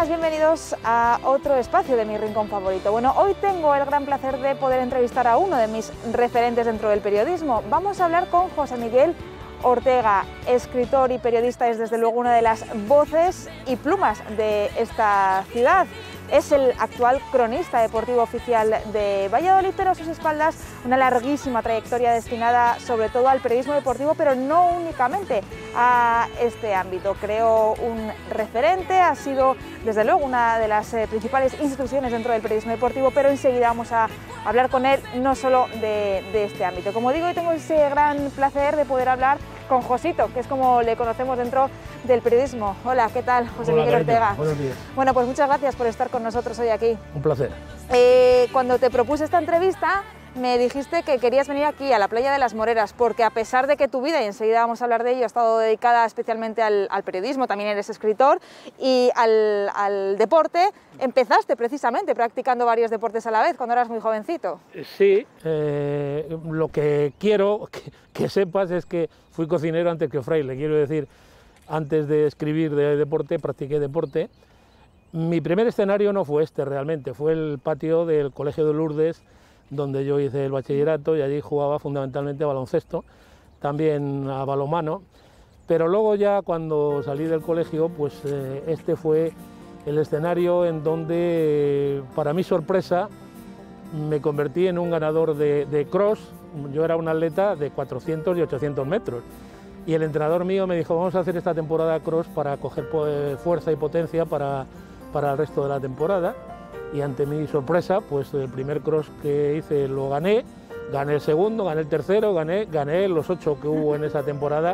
bienvenidos a otro espacio de mi rincón favorito. Bueno, hoy tengo el gran placer de poder entrevistar a uno de mis referentes dentro del periodismo. Vamos a hablar con José Miguel Ortega, escritor y periodista, es desde luego una de las voces y plumas de esta ciudad. Es el actual cronista deportivo oficial de Valladolid, pero a sus espaldas una larguísima trayectoria destinada sobre todo al periodismo deportivo, pero no únicamente a este ámbito. Creó un referente, ha sido desde luego una de las principales instituciones dentro del periodismo deportivo, pero enseguida vamos a hablar con él no solo de este ámbito. Como digo, hoy tengo ese gran placer de poder hablar con Josito, que es como le conocemos dentro del periodismo. Hola, ¿qué tal, José Miguel Ortega? Buenos días. Bueno, pues muchas gracias por estar con nosotros hoy aquí. Un placer. Cuando te propuse esta entrevista, me dijiste que querías venir aquí a la playa de las Moreras, porque a pesar de que tu vida, y enseguida vamos a hablar de ello, ha estado dedicada especialmente al periodismo, también eres escritor, y al deporte, empezaste precisamente practicando varios deportes a la vez cuando eras muy jovencito. Sí, lo que quiero que sepas es que fui cocinero antes que fraile, quiero decir, antes de escribir de deporte, practiqué deporte. Mi primer escenario no fue este realmente, fue el patio del Colegio de Lourdes, donde yo hice el bachillerato y allí jugaba fundamentalmente a baloncesto, también a balonmano, pero luego ya cuando salí del colegio, pues este fue el escenario en donde, para mi sorpresa, me convertí en un ganador de cross. Yo era un atleta de 400 y 800 metros y el entrenador mío me dijo: vamos a hacer esta temporada cross para coger fuerza y potencia para el resto de la temporada. Y ante mi sorpresa, pues el primer cross que hice lo gané el segundo, gané el tercero, gané los 8 que hubo en esa temporada.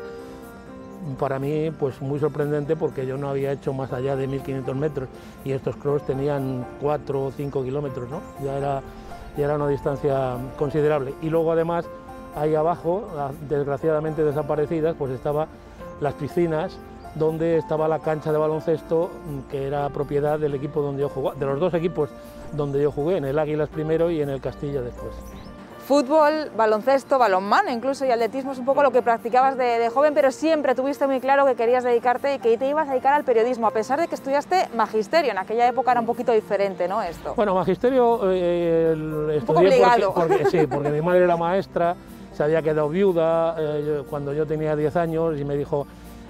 Para mí, pues muy sorprendente, porque yo no había hecho más allá de 1500 metros y estos cross tenían 4 o 5 kilómetros, ¿no? Ya era una distancia considerable. Y luego además, ahí abajo, desgraciadamente desaparecidas, pues estaban las piscinas, donde estaba la cancha de baloncesto, que era propiedad del equipo donde yo jugué, de los dos equipos donde yo jugué, en el Águilas primero y en el Castilla después. Fútbol, baloncesto, balonmano incluso, y atletismo es un poco lo que practicabas de joven, pero siempre tuviste muy claro que querías dedicarte y que te ibas a dedicar al periodismo, a pesar de que estudiaste magisterio. En aquella época era un poquito diferente, ¿no?, esto. Bueno, magisterio estudié porque mi madre era maestra, se había quedado viuda cuando yo tenía 10 años y me dijo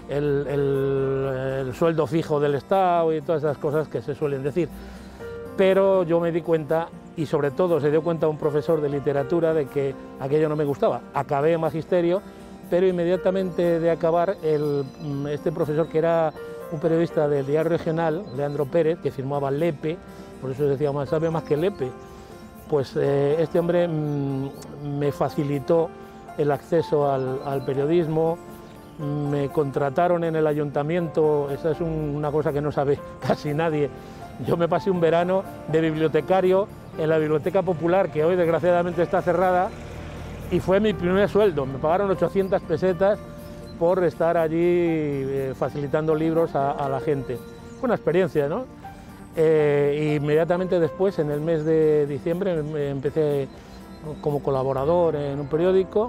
el sueldo fijo del Estado y todas esas cosas que se suelen decir. Pero yo me di cuenta, y sobre todo se dio cuenta un profesor de literatura, de que aquello no me gustaba. Acabé magisterio, pero inmediatamente de acabar, este profesor, que era un periodista del diario regional, Leandro Pérez, que firmaba Lepe, por eso decía, sabe más que Lepe, pues este hombre me facilitó el acceso al periodismo. Me contrataron en el ayuntamiento, esa es una cosa que no sabe casi nadie. Yo me pasé un verano de bibliotecario en la Biblioteca Popular, que hoy desgraciadamente está cerrada, y fue mi primer sueldo. Me pagaron 800 pesetas por estar allí facilitando libros a la gente. Fue una experiencia, ¿no? Inmediatamente después, en el mes de diciembre, empecé como colaborador en un periódico.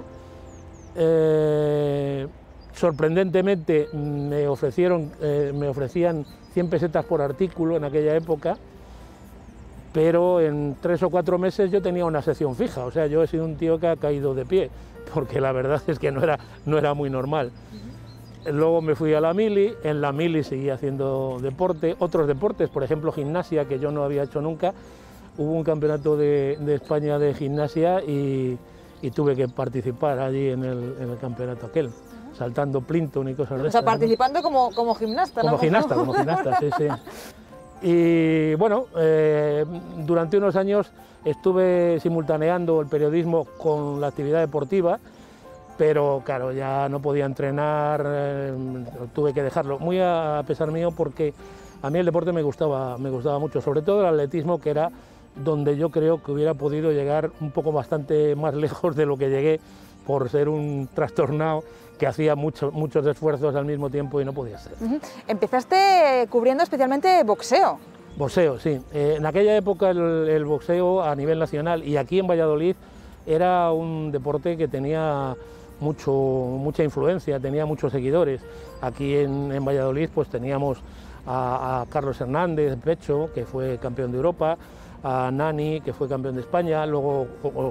Sorprendentemente me ofrecían 100 pesetas por artículo en aquella época, pero en 3 o 4 meses yo tenía una sección fija. O sea, yo he sido un tío que ha caído de pie, porque la verdad es que no era muy normal. Luego me fui a la mili, en la mili seguí haciendo deporte, otros deportes, por ejemplo gimnasia, que yo no había hecho nunca. Hubo un campeonato de España de gimnasia y tuve que participar allí en el campeonato aquel, saltando Plinton y cosas de esas. O sea, participando como gimnasta, ¿no? Como gimnasta, sí, sí. Y bueno, durante unos años estuve simultaneando el periodismo con la actividad deportiva, pero claro, ya no podía entrenar, tuve que dejarlo, muy a pesar mío, porque a mí el deporte me gustaba mucho, sobre todo el atletismo, que era donde yo creo que hubiera podido llegar un poco bastante más lejos de lo que llegué, por ser un trastornado que hacía muchos esfuerzos al mismo tiempo y no podía ser. Empezaste cubriendo especialmente boxeo. Boxeo, sí. En aquella época el boxeo a nivel nacional y aquí en Valladolid era un deporte que tenía mucha influencia, tenía muchos seguidores. Aquí en Valladolid pues teníamos a Carlos Hernández Pecho, que fue campeón de Europa, a Nani, que fue campeón de España, luego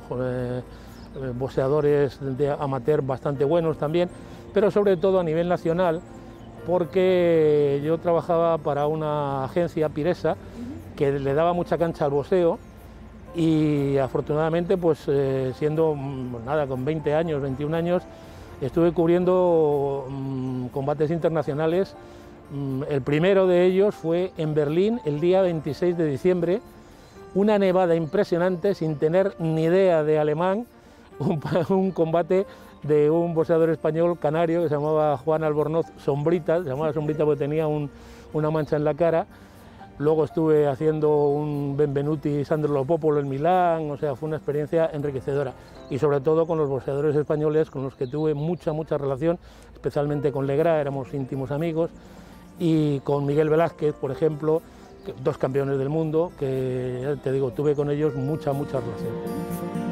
boxeadores de amateur bastante buenos también, pero sobre todo a nivel nacional, porque yo trabajaba para una agencia, Piresa, que le daba mucha cancha al boxeo, y afortunadamente, pues siendo nada, con 20 años, 21 años, estuve cubriendo combates internacionales. El primero de ellos fue en Berlín el día 26 de diciembre, una nevada impresionante, sin tener ni idea de alemán, un combate de un boxeador español canario que se llamaba Juan Albornoz Sombrita, se llamaba Sombrita porque tenía una mancha en la cara. Luego estuve haciendo un Benvenuti Sandro Lo Popolo en Milán, o sea, fue una experiencia enriquecedora. Y sobre todo con los boxeadores españoles con los que tuve mucha relación, especialmente con Legrá, éramos íntimos amigos, y con Miguel Velázquez, por ejemplo, dos campeones del mundo, que ya te digo, tuve con ellos mucha relación.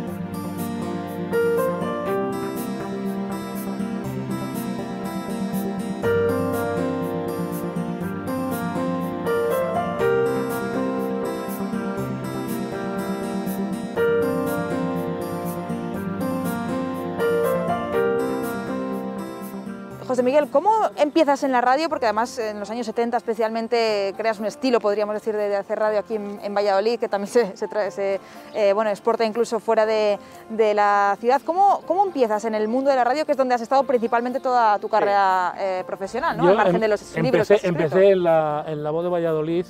José Miguel, ¿cómo empiezas en la radio? Porque además en los años 70 especialmente creas un estilo, podríamos decir, de hacer radio aquí en Valladolid, que también se exporta incluso fuera de la ciudad. ¿Cómo empiezas en el mundo de la radio, que es donde has estado principalmente toda tu carrera profesional, ¿no? Al margen de los libros que has escrito? Empecé en la Voz de Valladolid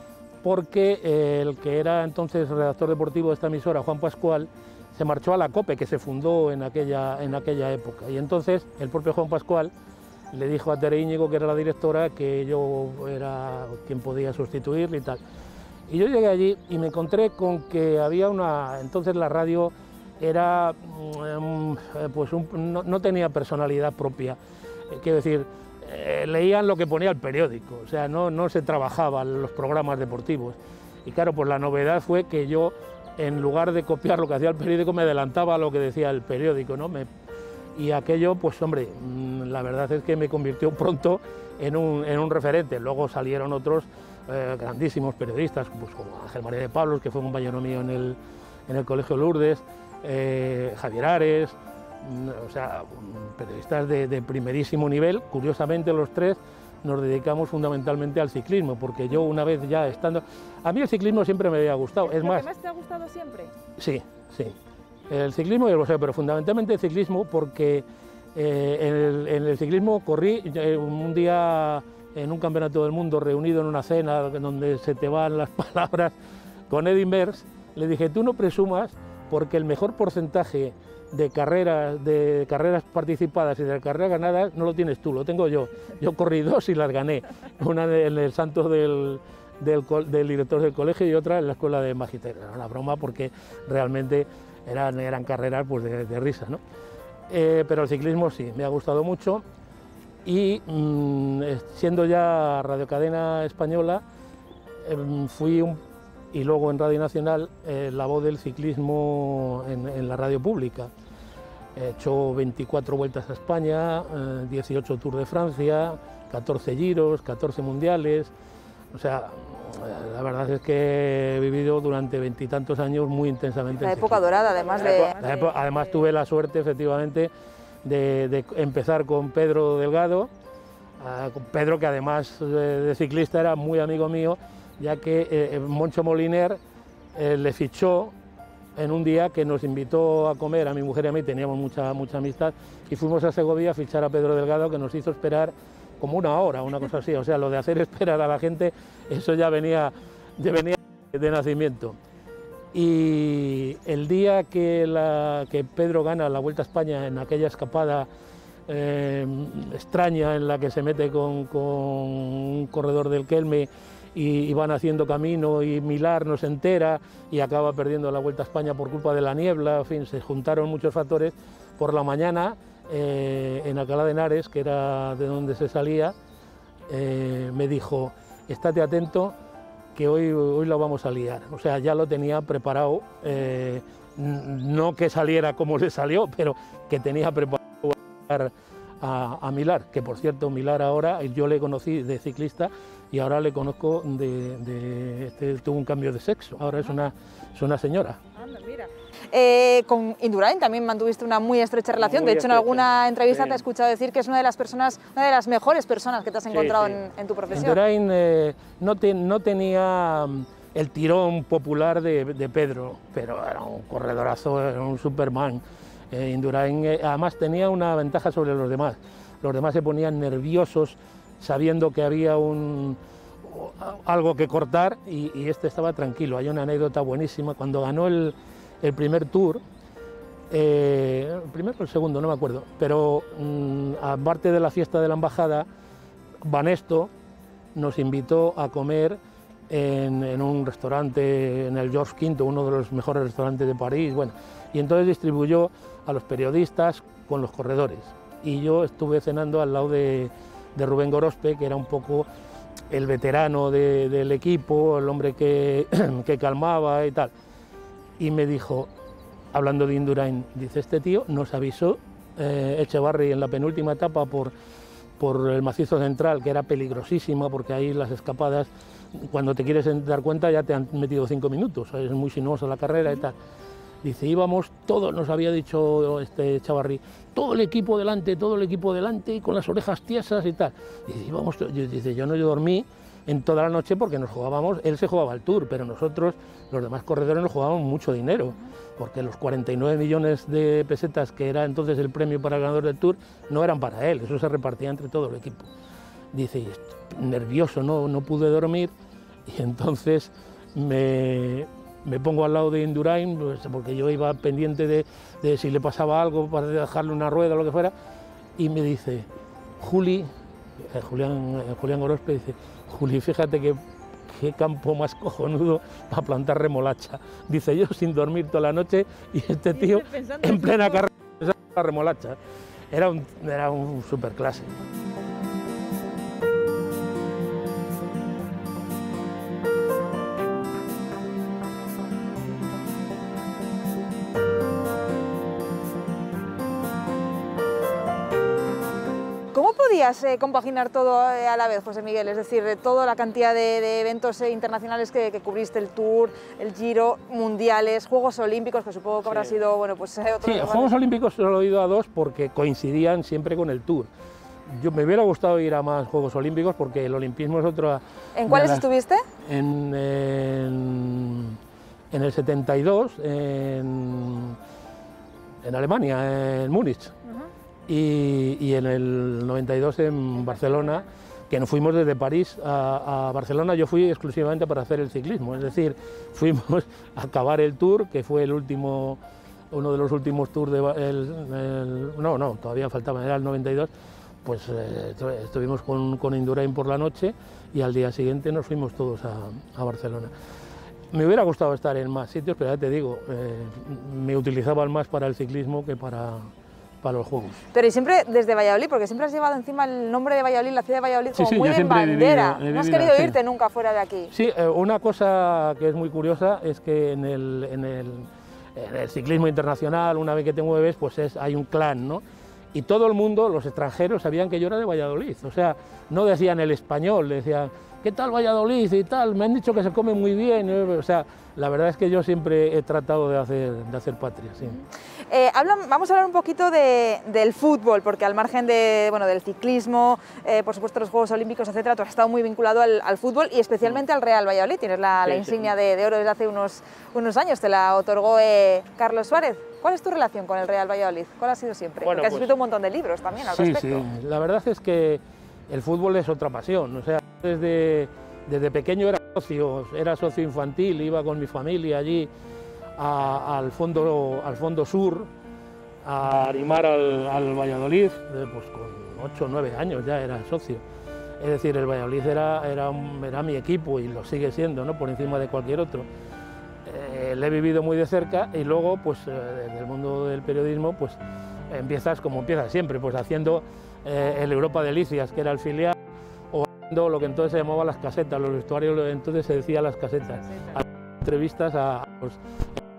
porque el que era entonces redactor deportivo de esta emisora, Juan Pascual, se marchó a la COPE, que se fundó en aquella época, y entonces el propio Juan Pascual le dijo a Tere Íñigo, que era la directora, que yo era quien podía sustituirle y tal. Y yo llegué allí y me encontré con que había entonces la radio era, pues no tenía personalidad propia, quiero decir, leían lo que ponía el periódico, o sea, no se trabajaban los programas deportivos. Y claro, pues la novedad fue que yo, en lugar de copiar lo que hacía el periódico, me adelantaba a lo que decía el periódico, ¿no? Y aquello, pues hombre, la verdad es que me convirtió pronto en un referente. Luego salieron otros grandísimos periodistas, pues como Ángel María de Pablos, que fue un compañero mío en el Colegio Lourdes, Javier Ares, o sea, periodistas de primerísimo nivel. Curiosamente, los tres nos dedicamos fundamentalmente al ciclismo, porque yo, una vez ya estando... A mí el ciclismo siempre me había gustado. ¿Es lo que más te ha gustado siempre? Sí. El ciclismo y el boxeo, pero fundamentalmente el ciclismo, porque en el ciclismo corrí un día en un campeonato del mundo, reunido en una cena donde se te van las palabras, con Eddy Merckx. Le dije, tú no presumas, porque el mejor porcentaje de carreras participadas y de carreras ganadas no lo tienes tú, lo tengo yo. Yo corrí 2 y las gané, una en el santo del director del colegio y otra en la escuela de magisterio. Era una broma, porque realmente eran carreras pues de risa, ¿no? Pero el ciclismo sí, me ha gustado mucho, y siendo ya radiocadena española, y luego en Radio Nacional, la voz del ciclismo en la radio pública. He hecho 24 vueltas a España, 18 Tours de Francia, 14 Giros, 14 Mundiales, o sea, la verdad es que he vivido durante 20 y tantos años muy intensamente. La época dorada, además de... Además tuve la suerte, efectivamente, de empezar con Pedro Delgado, con Pedro, que además de ciclista era muy amigo mío, ya que Moncho Moliner le fichó en un día que nos invitó a comer, a mi mujer y a mí, teníamos mucha amistad, y fuimos a Segovia a fichar a Pedro Delgado, que nos hizo esperar como una hora, una cosa así. O sea, lo de hacer esperar a la gente, eso ya venía de nacimiento. Y el día que Pedro gana la Vuelta a España, en aquella escapada extraña en la que se mete con un corredor del Kelme y van haciendo camino, y Millar no se entera y acaba perdiendo la Vuelta a España por culpa de la niebla, en fin, se juntaron muchos factores. Por la mañana, en Alcalá de Henares, que era de donde se salía, me dijo, estate atento, que hoy lo vamos a liar. O sea, ya lo tenía preparado, no que saliera como le salió, pero que tenía preparado a Millar, que por cierto, Millar ahora, yo le conocí de ciclista, y ahora le conozco tuvo un cambio de sexo, ahora es una señora. Anda, mira. Con Indurain también mantuviste una muy estrecha relación. Muy de hecho, en estrecha. alguna entrevista Sí. te he escuchado decir que es una de las mejores personas que te has encontrado Sí. en tu profesión. Indurain no tenía el tirón popular de Pedro, pero era un corredorazo, era un Superman. Indurain además tenía una ventaja sobre los demás. Los demás se ponían nerviosos sabiendo que había algo que cortar y este estaba tranquilo. Hay una anécdota buenísima. Cuando ganó el primer Tour, el primero o el segundo, no me acuerdo, pero aparte de la fiesta de la embajada, Banesto nos invitó a comer en un restaurante, en el Georges V, uno de los mejores restaurantes de París, bueno, y entonces distribuyó a los periodistas con los corredores. Y yo estuve cenando al lado de Rubén Gorospe, que era un poco el veterano del equipo, el hombre que calmaba y tal. Y me dijo, hablando de Indurain, dice, este tío nos avisó Echevarri en la penúltima etapa por el macizo central, que era peligrosísima, porque ahí las escapadas, cuando te quieres dar cuenta ya te han metido 5 minutos, es muy sinuosa la carrera y tal. Dice, íbamos todos, nos había dicho Echevarri, todo el equipo delante, y con las orejas tiesas y tal. Dice, dice, yo no dormí en toda la noche porque nos jugábamos, él se jugaba el Tour, pero nosotros, los demás corredores, nos jugábamos mucho dinero, porque los 49 millones de pesetas que era entonces el premio para el ganador del Tour no eran para él, eso se repartía entre todo el equipo. Dice, nervioso, no pude dormir, y entonces me pongo al lado de Indurain, pues, porque yo iba pendiente de si le pasaba algo para dejarle una rueda o lo que fuera, y me dice, Julián Gorospe dice, Juli, fíjate qué campo más cojonudo para plantar remolacha. Dice, yo sin dormir toda la noche y este tío en plena carrera la remolacha. Era un superclase. ¿Cómo podías compaginar todo a la vez, José Miguel? Es decir, toda la cantidad de eventos internacionales que cubriste, el Tour, el Giro, mundiales, Juegos Olímpicos, que supongo que habrá sido, bueno, pues otros... Sí, Juegos Olímpicos solo he ido a 2 porque coincidían siempre con el Tour. Me hubiera gustado ir a más Juegos Olímpicos porque el olimpismo es otra... ¿En cuáles estuviste? En el 72, en Alemania, en Múnich. Y en el 92 en Barcelona, que nos fuimos desde París a Barcelona. Yo fui exclusivamente para hacer el ciclismo, es decir, fuimos a acabar el Tour, que fue uno de los últimos Tours no, todavía faltaba, era el 92, pues estuvimos con Indurain por la noche y al día siguiente nos fuimos todos a Barcelona. Me hubiera gustado estar en más sitios, pero ya te digo, me utilizaban más para el ciclismo que para los Juegos. Pero y siempre desde Valladolid, porque siempre has llevado encima el nombre de Valladolid, la ciudad de Valladolid, como Sí, muy yo en siempre bandera. No has querido sí. irte nunca fuera de aquí. Sí, una cosa que es muy curiosa es que en el ciclismo internacional, una vez que te mueves, pues hay un clan, ¿no? Y todo el mundo, los extranjeros, sabían que yo era de Valladolid. O sea, no decían el español, decían, ¿qué tal Valladolid y tal? Me han dicho que se come muy bien. O sea, la verdad es que yo siempre he tratado de hacer patria, sí. Vamos a hablar un poquito del fútbol, porque al margen del ciclismo, por supuesto los Juegos Olímpicos, etcétera, tú has estado muy vinculado al fútbol y especialmente al Real Valladolid. Tienes la insignia de oro desde hace unos años, te la otorgó Carlos Suárez. ¿Cuál es tu relación con el Real Valladolid? ¿Cuál ha sido siempre? Bueno, porque has escrito un montón de libros también al respecto. Sí, la verdad es que el fútbol es otra pasión. O sea, desde pequeño era socio infantil, iba con mi familia allí al fondo sur a animar al Valladolid, pues con 8 o 9 años ya era socio. Es decir, el Valladolid era mi equipo y lo sigue siendo, ¿no? Por encima de cualquier otro. Le he vivido muy de cerca y luego, pues desde el mundo del periodismo, pues empiezas como empiezas siempre, pues haciendo el Europa Delicias, que era el filial, o haciendo lo que entonces se llamaba las casetas, los vestuarios entonces se decía las casetas, entrevistas a los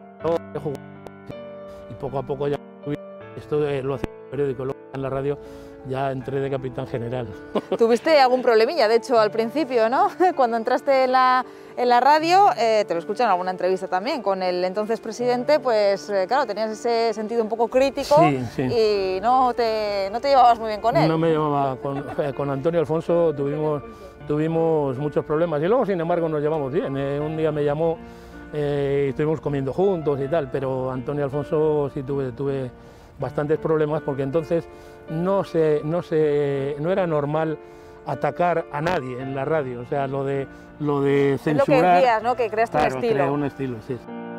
jugadores, y poco a poco ya esto lo hacía en el periódico, luego en la radio ya entré de capitán general. ¿Tuviste algún problemilla, de hecho, al principio, ¿no? Cuando entraste en la radio, te lo escuché en alguna entrevista también, con el entonces presidente, pues claro, tenías ese sentido un poco crítico, sí, sí. Y no te llevabas muy bien con él. No me llevaba, con Antonio Alfonso tuvimos muchos problemas y luego, sin embargo, nos llevamos bien. Un día me llamó y estuvimos comiendo juntos y tal, pero Antonio Alfonso sí tuve bastantes problemas porque entonces no era normal atacar a nadie en la radio, o sea, lo de censurar... Es lo que decías, ¿no? Que creaste claro, un estilo. Creé un estilo, sí.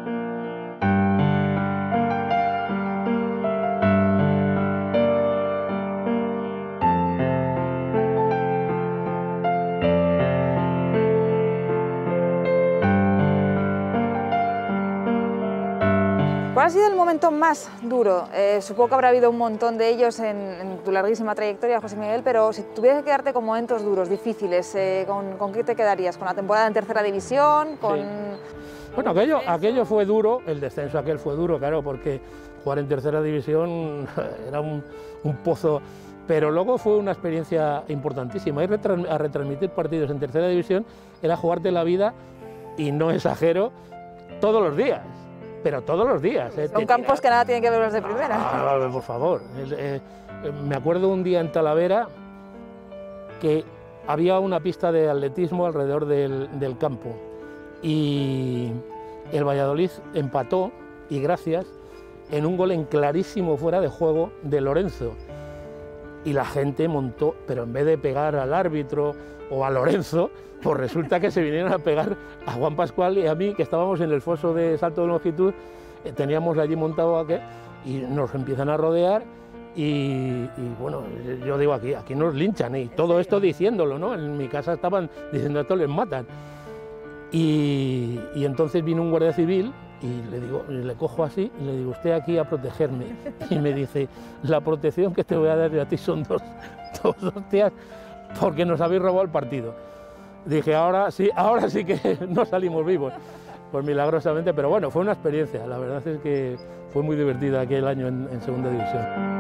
¿Cuál ha sido el momento más duro? Supongo que habrá habido un montón de ellos en tu larguísima trayectoria, José Miguel, pero si tuvieras que quedarte con momentos duros, difíciles, ¿con qué te quedarías? ¿Con la temporada en tercera división? ¿Con... Sí. Bueno, aquello fue duro, el descenso aquel fue duro, claro, porque jugar en tercera división era un pozo, pero luego fue una experiencia importantísima. Ir a retransmitir partidos en tercera división era jugarte la vida, y no exagero, todos los días. Pero todos los días. Son campos que nada tienen que ver los de primera. Por favor. Me acuerdo un día en Talavera que había una pista de atletismo alrededor del campo y el Valladolid empató, y gracias, en un gol en clarísimo fuera de juego de Lorenzo. Y la gente montó, pero en vez de pegar al árbitro o a Lorenzo, pues resulta que se vinieron a pegar a Juan Pascual y a mí, que estábamos en el foso de salto de longitud, teníamos allí montado aquel, y nos empiezan a rodear y bueno, yo digo, aquí nos linchan, y todo esto diciéndolo, ¿no? En mi casa estaban diciendo, esto les matan. Y entonces vino un guardia civil y le cojo así y le digo, usted aquí a protegerme. Y me dice, la protección que te voy a dar yo a ti son dos hostias porque nos habéis robado el partido. Dije, ahora sí que no salimos vivos, pues milagrosamente, pero bueno, fue una experiencia. La verdad es que fue muy divertida aquel año en segunda división.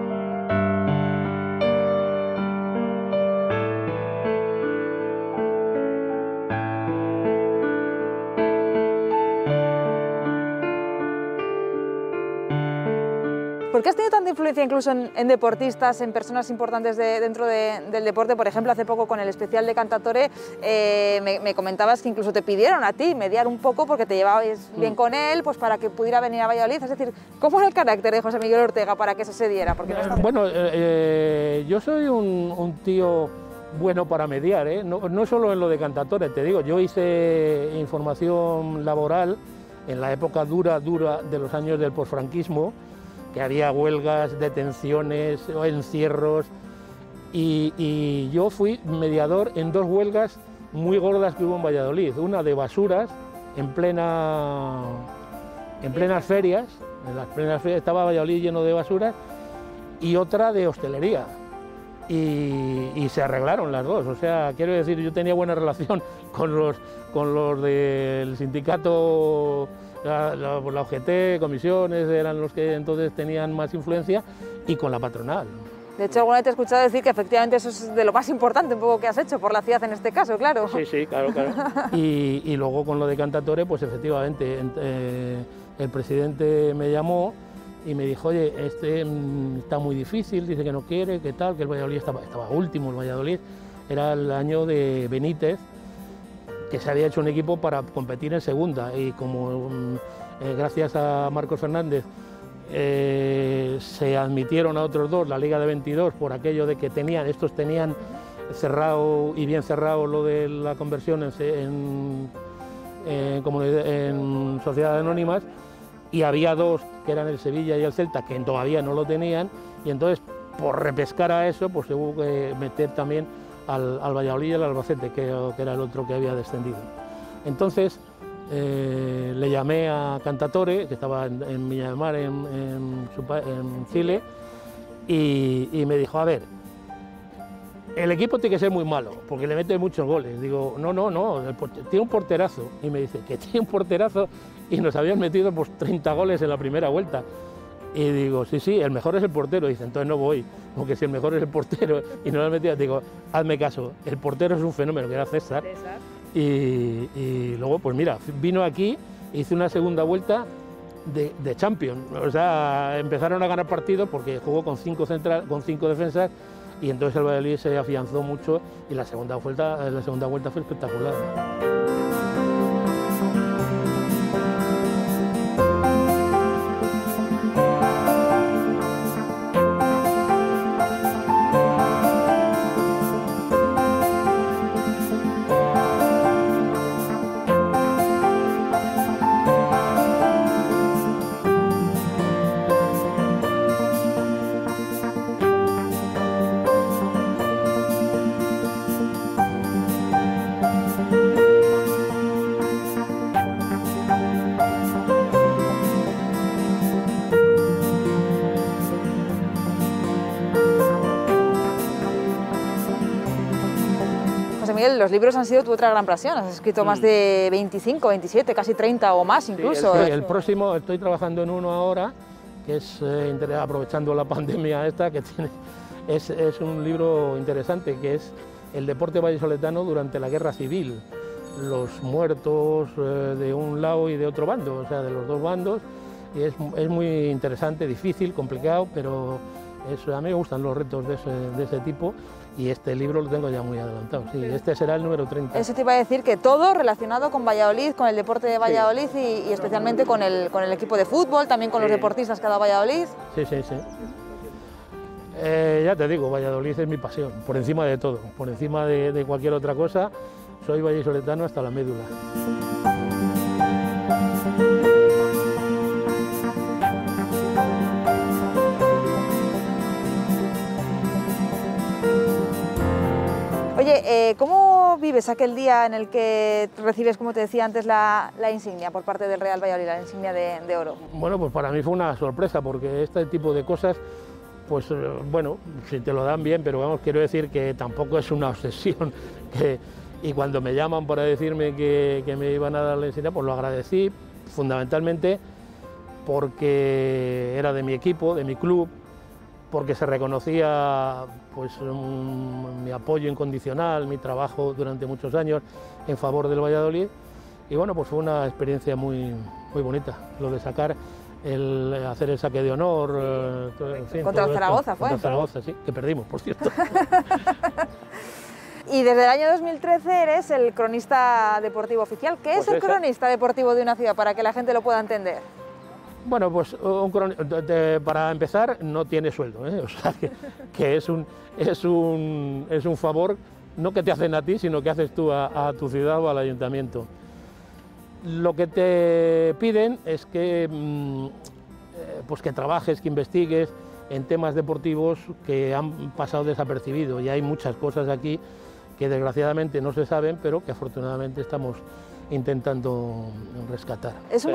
¿Por qué has tenido tanta influencia incluso en deportistas, en personas importantes dentro del deporte? Por ejemplo, hace poco con el especial de Cantatore me comentabas que incluso te pidieron a ti mediar un poco porque te llevabas bien con él, pues para que pudiera venir a Valladolid. Es decir, ¿cómo era el carácter de José Miguel Ortega para que eso se diera? Porque no bueno, yo soy un tío bueno para mediar, ¿eh? No solo en lo de Cantatore, te digo, yo hice información laboral en la época dura de los años del posfranquismo, que había huelgas, detenciones, encierros, y yo fui mediador en dos huelgas muy gordas que hubo en Valladolid, una de basuras en plenas ferias, estaba Valladolid lleno de basuras, y otra de hostelería, y se arreglaron las dos. O sea, quiero decir, yo tenía buena relación con los del sindicato. La UGT, comisiones, eran los que entonces tenían más influencia, y con la patronal. De hecho, alguna vez te he escuchado decir que efectivamente eso es de lo más importante un poco que has hecho por la ciudad en este caso, claro. Sí, claro. Y luego con lo de Cantatore, pues efectivamente, el presidente me llamó y me dijo, oye, está muy difícil, dice que no quiere, que tal, que el Valladolid estaba último, el Valladolid era el año de Benítez, que se había hecho un equipo para competir en segunda, y como gracias a Marcos Fernández se admitieron a otros dos, la Liga de 22, por aquello de que estos tenían cerrado y bien cerrado lo de la conversión en sociedades anónimas, y había dos que eran el Sevilla y el Celta que todavía no lo tenían, y entonces por repescar a eso pues se hubo que meter también al Valladolid y al Albacete, que era el otro que había descendido. Entonces le llamé a Cantatore, que estaba en Viña del Mar, en Chile, y me dijo, a ver, el equipo tiene que ser muy malo, porque le mete muchos goles. Digo, no, tiene un porterazo. Y me dice, que tiene un porterazo, y nos habían metido pues 30 goles en la primera vuelta. Y digo, sí, el mejor es el portero. Dice, entonces no voy, porque si el mejor es el portero y no lo has metido, digo, hazme caso, el portero es un fenómeno, que era César. Y luego, pues mira, vino aquí, hice una segunda vuelta de Champions. O sea, empezaron a ganar partidos porque jugó con 5 defensas y entonces el Valladolid se afianzó mucho y la segunda vuelta fue espectacular. Los libros han sido tu otra gran pasión, has escrito más de 25, 27, casi 30 o más incluso. Sí, el próximo, estoy trabajando en uno ahora, que es aprovechando la pandemia esta, que tiene, es un libro interesante, que es el deporte vallisoletano durante la Guerra Civil, los muertos de un lado y de otro bando, o sea, de los dos bandos, y es muy interesante, difícil, complicado, pero a mí me gustan los retos de ese tipo. Y este libro lo tengo ya muy adelantado, sí, este será el número 30. Eso te iba a decir, que todo relacionado con Valladolid, con el deporte de Valladolid, sí. y especialmente con el equipo de fútbol, también con los deportistas que ha dado Valladolid. Sí. Ya te digo, Valladolid es mi pasión, por encima de todo, por encima de cualquier otra cosa, soy vallisoletano hasta la médula. Oye, ¿cómo vives aquel día en el que recibes, como te decía antes, la insignia por parte del Real Valladolid, la insignia de oro? Bueno, pues para mí fue una sorpresa, porque este tipo de cosas, pues bueno, si te lo dan bien, pero vamos, quiero decir que tampoco es una obsesión. Y cuando me llaman para decirme que me iban a dar la insignia, pues lo agradecí fundamentalmente porque era de mi equipo, de mi club, porque se reconocía pues mi apoyo incondicional, mi trabajo durante muchos años en favor del Valladolid, y bueno, pues fue una experiencia muy bonita, lo de hacer el saque de honor. En fin, contra el Zaragoza fue. Contra Zaragoza, sí, que perdimos, por cierto. Y desde el año 2013 eres el cronista deportivo oficial. ¿Qué es el cronista deportivo de una ciudad, para que la gente lo pueda entender? Bueno, pues para empezar no tiene sueldo, o sea que es un favor no que te hacen a ti, sino que haces tú a tu ciudad o al ayuntamiento. Lo que te piden es que, pues que trabajes, que investigues en temas deportivos que han pasado desapercibidos, y hay muchas cosas aquí que desgraciadamente no se saben, pero que afortunadamente estamos intentando rescatar. Está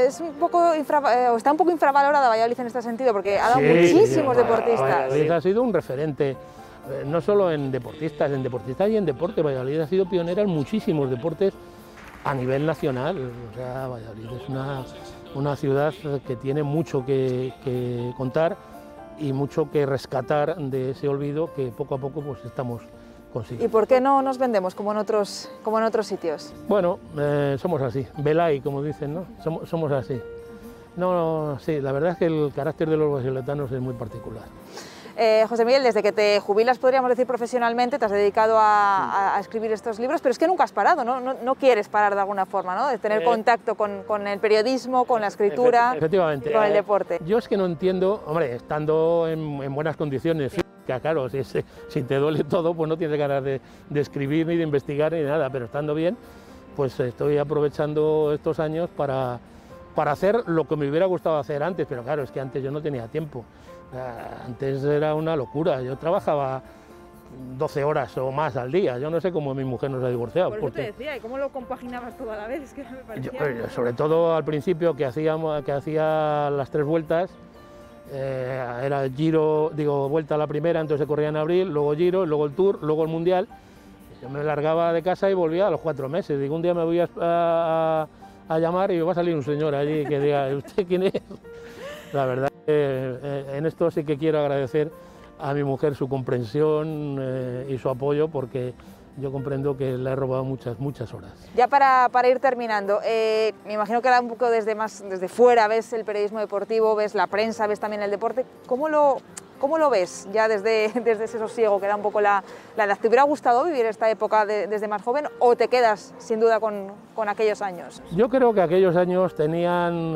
un poco infravalorada Valladolid en este sentido, porque ha dado muchísimos deportistas. Valladolid ha sido un referente, no solo en deportistas y en deporte. Valladolid ha sido pionera en muchísimos deportes a nivel nacional. O sea, Valladolid es una ciudad que tiene mucho que contar y mucho que rescatar de ese olvido que poco a poco pues estamos consiguiendo. ¿Y por qué no nos vendemos como en otros sitios? Bueno, somos así, velay, como dicen, ¿no? Somos así. No, sí, la verdad es que el carácter de los vallisoletanos es muy particular. José Miguel, desde que te jubilas, podríamos decir profesionalmente, te has dedicado a escribir estos libros, pero es que nunca has parado, ¿no? No quieres parar de alguna forma, ¿no? De tener contacto con el periodismo, con la escritura, efectivamente, con el deporte. Yo es que no entiendo, hombre, estando en buenas condiciones, claro, si te duele todo, pues no tienes ganas de escribir ni de investigar ni nada, pero estando bien, pues estoy aprovechando estos años para hacer lo que me hubiera gustado hacer antes, pero claro, es que antes yo no tenía tiempo. Antes era una locura, yo trabajaba 12 horas o más al día, yo no sé cómo mi mujer nos ha divorciado. Por eso te decía, ¿y cómo lo compaginabas todo a la vez? Es que me parecía... Sobre todo al principio, que hacía las 3 vueltas, era giro, vuelta a la primera, entonces se corría en abril, luego giro, luego el Tour, luego el Mundial. Yo me largaba de casa y volvía a los 4 meses. Digo, un día me voy a llamar y me va a salir un señor allí que diga, ¿usted quién es? La verdad en esto sí que quiero agradecer a mi mujer su comprensión y su apoyo, porque yo comprendo que le he robado muchas horas. Ya para ir terminando, me imagino que ahora un poco desde fuera ves el periodismo deportivo, ves la prensa, ves también el deporte. ¿Cómo lo ves ya desde ese sosiego que da un poco la edad? ¿Te hubiera gustado vivir esta época desde más joven o te quedas sin duda con aquellos años? Yo creo que aquellos años tenían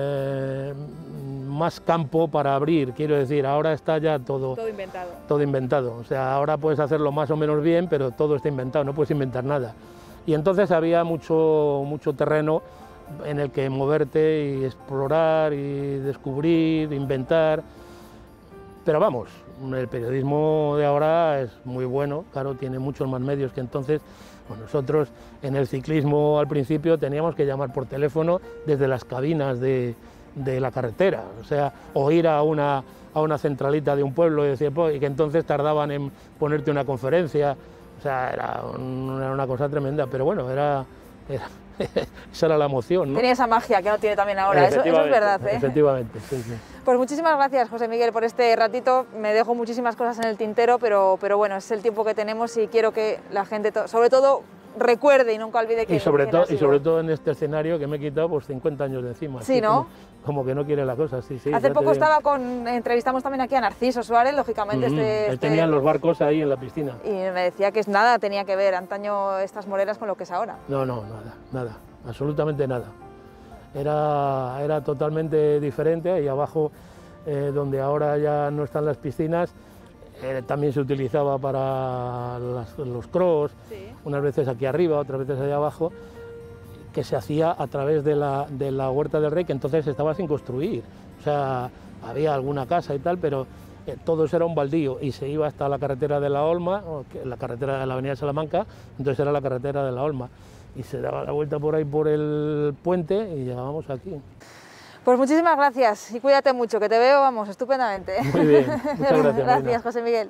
más campo para abrir, quiero decir, ahora está ya todo inventado. Todo inventado, o sea, ahora puedes hacerlo más o menos bien, pero todo está inventado, no puedes inventar nada. Y entonces había mucho terreno en el que moverte y explorar y descubrir, inventar. Pero vamos, el periodismo de ahora es muy bueno, claro, tiene muchos más medios que entonces. Bueno, nosotros en el ciclismo al principio teníamos que llamar por teléfono desde las cabinas de la carretera, o sea, o ir a una centralita de un pueblo y decir, pues, y que entonces tardaban en ponerte una conferencia, o sea, era una cosa tremenda, pero bueno, esa era la emoción, ¿no? Tenía esa magia que no tiene también ahora, eso es verdad, ¿eh? Efectivamente, sí, sí. Pues muchísimas gracias, José Miguel, por este ratito. Me dejo muchísimas cosas en el tintero, pero bueno, es el tiempo que tenemos y quiero que la gente, sobre todo, recuerde y nunca olvide que... Y sobre todo en este escenario que me he quitado pues 50 años de encima. Sí, ¿no? Como que no quiere la cosa, sí. Hace poco entrevistamos también aquí a Narciso Suárez, lógicamente. Tenían los barcos ahí en la piscina. Y me decía que nada tenía que ver antaño estas moreras con lo que es ahora. No, nada, absolutamente nada. Era totalmente diferente. Ahí abajo, donde ahora ya no están las piscinas, también se utilizaba para los cross, sí. Unas veces aquí arriba, otras veces allá abajo, que se hacía a través de la Huerta del Rey, que entonces estaba sin construir. O sea, había alguna casa y tal, pero todo eso era un baldío y se iba hasta la carretera de la Olma, la carretera de la avenida Salamanca, entonces era la carretera de la Olma. Y se daba la vuelta por ahí por el puente y llegábamos aquí. Pues muchísimas gracias y cuídate mucho, que te veo, vamos, estupendamente. Muy bien, muchas gracias. Gracias, Marina. José Miguel.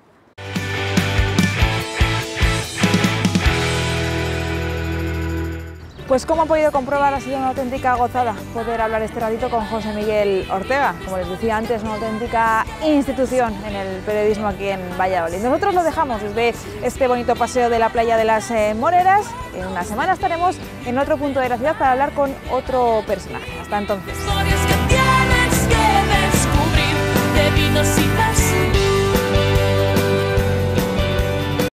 Pues como han podido comprobar, ha sido una auténtica gozada poder hablar este ratito con José Miguel Ortega. Como les decía antes, una auténtica institución en el periodismo aquí en Valladolid. Nosotros lo dejamos desde este bonito paseo de la playa de las Moreras. En una semana estaremos en otro punto de la ciudad para hablar con otro personaje. Hasta entonces.